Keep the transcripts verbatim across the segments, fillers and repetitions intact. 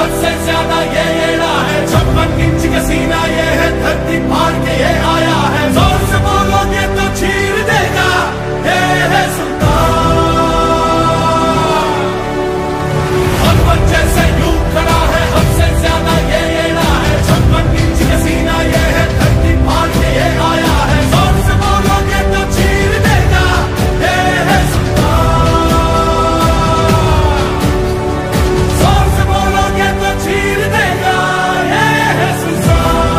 हद से ज्यादा ये येड़ा है, छप्पन इंच का सीना ये है, धरती फाड़ के ये आया है। जोर से बोलोगे तो चीर देगा, ये है सुल्तान। अकबर जैसे यूं खड़ा है, हद से ज्यादा ये येड़ा है, छप्पन इंच का सीना ये है, धरती फाड़ के ये आया है। जोर से बोलोगे तो चीर देगा, ये है सुल्तान। जोर से बोलोगे तो चीर देगा, ये है सुल्तान।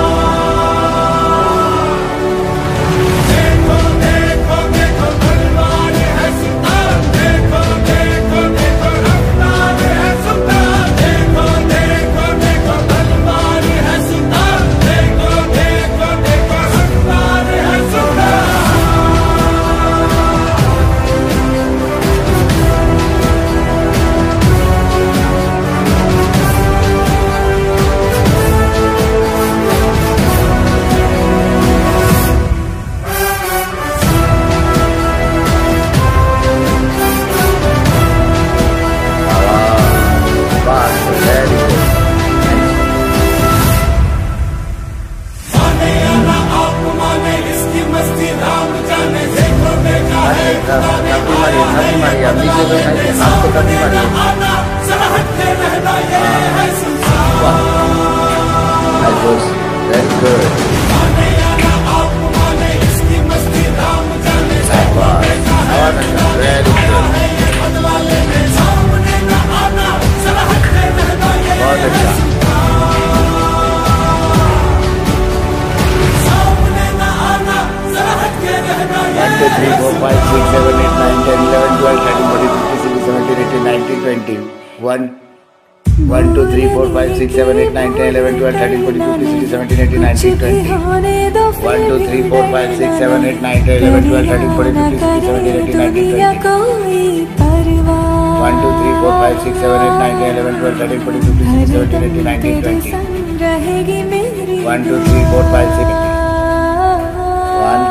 देखो देखो देखो तलवार है सुल्तान, देखो देखो देखो रफ्तार है सुल्तान, देखो देखो देखो तलवार है सुल्तान, देखो देखो देखो रफ्तार है सुल्तान। माने या ना आप माने, इसकी मस्ती राम जाने, देखो देखा है खुदा ने आया है, ये बदला लेने सामने न आना, जरा हट के रहना, ये है सुल्तान। माने या ना आप माने, इसकी मस्ती राम जाने, देखो देखा है खुदा ने आया है, ये बदला लेने सामने न आना, जरा हट के रहना, ये है सुल्तान। सामने न आना, जरा हट के रहना, ये one, two, three, four, five, six, seven, eight, nine, ten, eleven, twelve, thirteen, fourteen, fifteen, sixteen, seventeen, eighteen, nineteen, twenty. one, one, two, three, four, five, six, seven, eight, nine, ten, eleven, twelve, thirteen, fourteen, fifteen, sixteen, seventeen, eighteen, nineteen, twenty. one, two, three, four, five, six, seven, eight, nine, ten, eleven, twelve, thirteen, fourteen, fifteen, sixteen, seventeen, eighteen, nineteen, twenty. one, two, three, four, five, six, seven, eight, nine, ten, eleven, twelve, thirteen, fourteen, fifteen, sixteen, seventeen, eighteen, nineteen, twenty. one, two, three, four, five, six. one,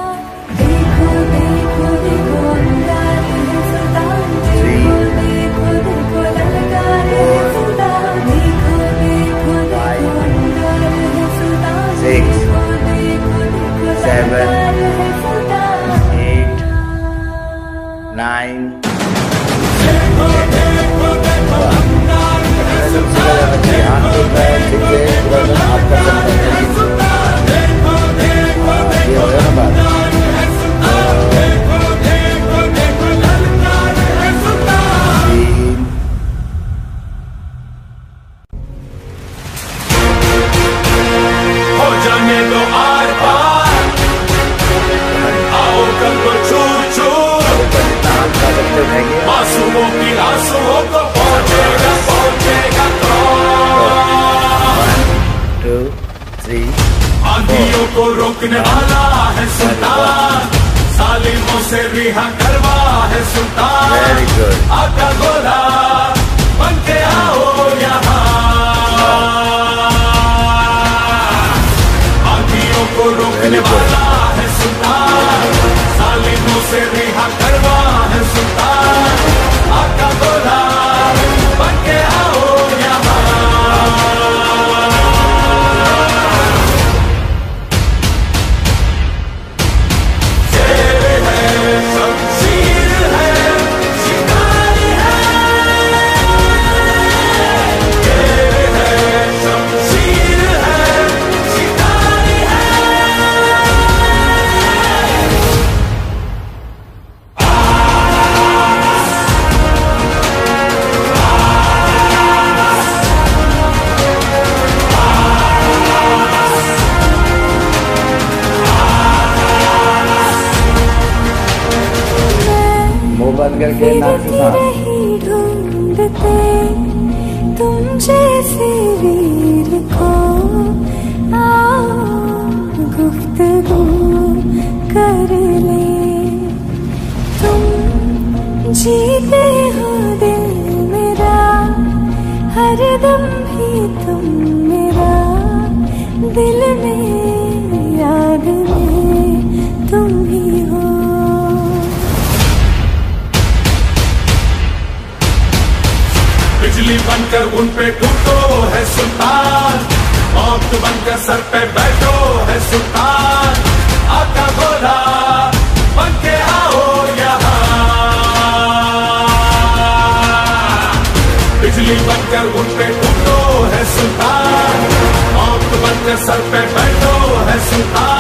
six, seven, eight, nine. हो जाने दो are पार, आओ कल को चूर चूर, मासूमों की आंसुओं को पहुंचेगा पहुंचेगा कौन। two, three. आंधियों को रोकने वाला है सुल्तान, जालिमों से रिहा करवा है सुल्तान। Very good. आका गोला बन के आओ यहाँ, आंधियों को रोकने वाला है सुल्तान, जालिमों से रिहा करवा है सुल्तान। आका गोला बन के आओ यहाँ। शेर है, शमशीर है, शिकारी है, शेर है, शमशीर है, शिकारी है। मुंह बंद करके नाक से सांस। ढूंढते तुम जैसे वीर को, आओ गुफ्तगू कर ले। तुम जीते हो दिल मेरा, हर दम भी तुम मेरा, दिल में याद में तुम ही हो। बिजली बनकर उन पे टूटो है सुल्तान, मौत बनकर सर पे बैठो है सुल्तान। आका बोला बन के आओ यहाँ, बिजली बनकर उन पे टूटो है सुल्तान, मौत बनकर सर पे बैठो है सुल्तान।